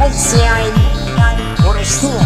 الزعيم ورسول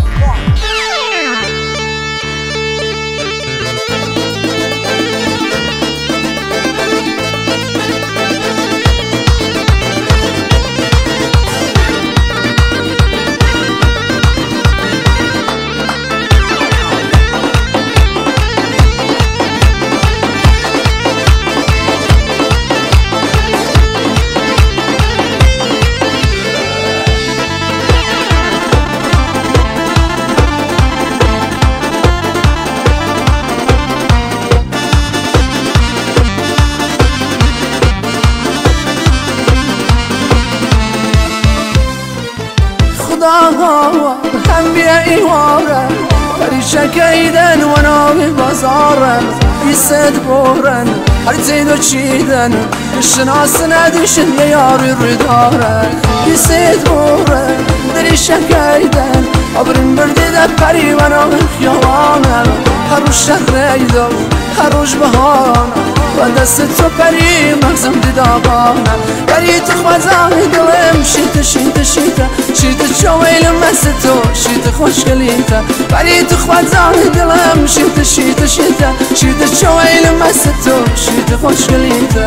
هم بیا ایواره پریشه کیدن و ناوی بازارن بیست بورن هر زیدو چیدن شناس ندیشن یه یاری روی دارن بیست بورن دریشه کیدن آبرین بردی ده پری و ناوی خیالانم هر روش شهر ایدو هر روش بهانم و دست تو پری مغزم دیدابانم پری تو خوزانی دلم شیطه شیطه شیطه شیطه چویلم مثل تو شیطه خوشگلیته پری تو خوزانی دلم شیطه شیطه شیطه شیطه چویلم مثل تو شیطه خوشگلیته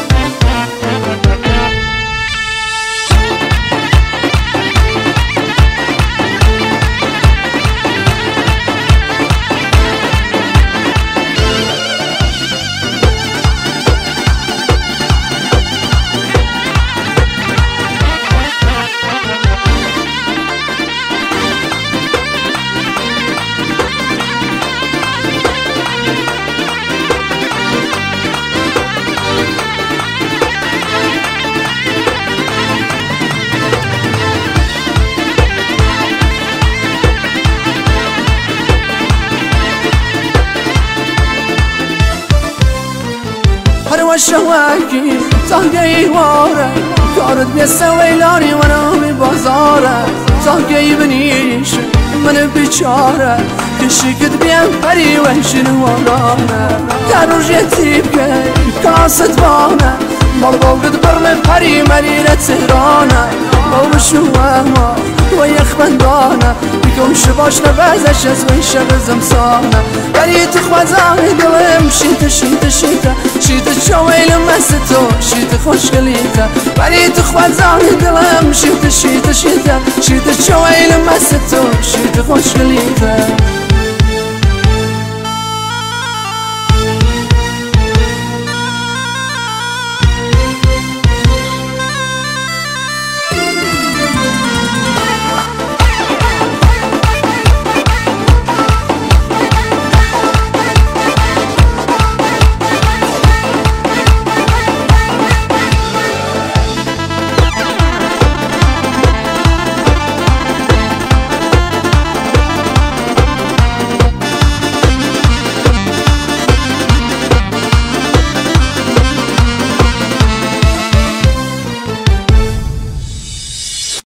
شواکی تاگی واره کارت بیسته ویلانی و نامی بازاره تاگی بنیش من بیچاره کشیکت بیم پری وحشن وارانه در روش یتیب که کاست بانه مال باوگد برم پری ملیره تهرانه باوشو ما و یخ بندانه بیکم شباش نبزش از وی شب زمسانه پری تو خوزانی دلم شیطه شیطه شیطه شیطه چویلم مثل تو شیطه خوشگلیته پری تو خوزانی دلم شیطه شیطه شیطه شیطه چویلم مثل تو